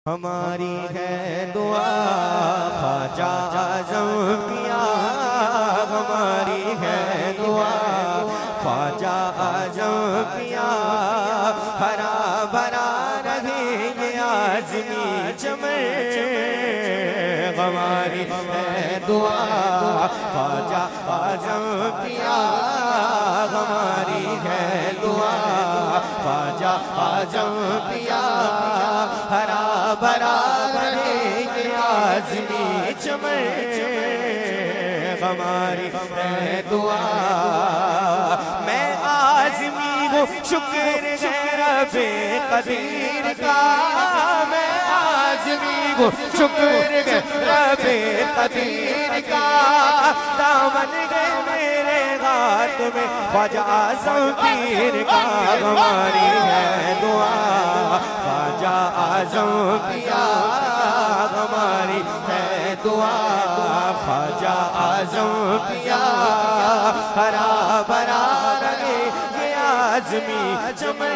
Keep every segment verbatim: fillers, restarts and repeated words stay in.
हमारी है दुआ ख्वाजा आज़म पिया, हमारी है दुआ ख्वाजा आज़म पिया। हरा भरा रहे ये आज़मी चमन, हमारी है दुआ ख्वाजा आज़म पिया, हमारी है दुआ ख्वाजा आज़म पिया। हरा भरा रहे ये आज़मी चमन, हमारी है दुआ। मैं आज़मी हूँ शुक्र है रब्बे कदीर का, मैं आज़मी हूँ शुक्र है रब्बे कदीर का। दामन है मेरे हाथ में ख्वाजा आज़म पीर का, हमारी है दुआ ख्वाजा आज़म पिया, हमारी है दुआ ख्वाजा आज़म पिया। हरा भरा रहे ये आज़मी चमन,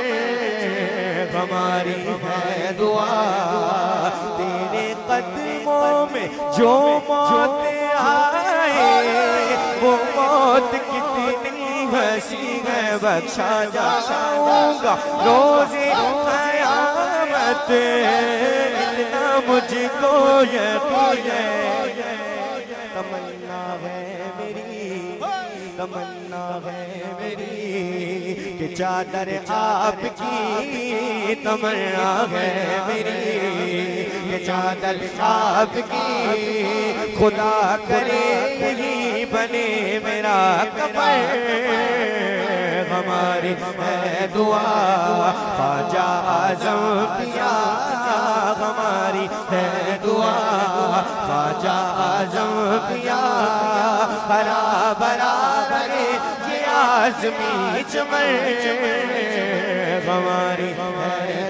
हमारी है दुआ। तेरे कदमों में जो मौत आए, वो मौत कितनी हंसी है, बख्शा जाऊंगा रोज़े क़यामत, इतना मुझको यकीन है। तमन्ना है मेरी, तमन्ना है मेरी कि चादर आपकी, तमन्ना है मेरी कि चादर आपकी। खुदा करे यही बने मेरा कफन, हमारी है दुआ ख्वाजा आज़म पिया, हमारी है दुआ ख्वाजा आज़म पिया। हरा भरा रहे ये आज़मी चमन, हमारी है